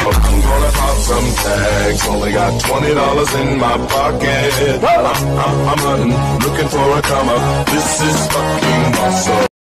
I'm gonna pop some tags. Only got $20 in my pocket. I'm hunting, looking for a come up. This is fucking awesome.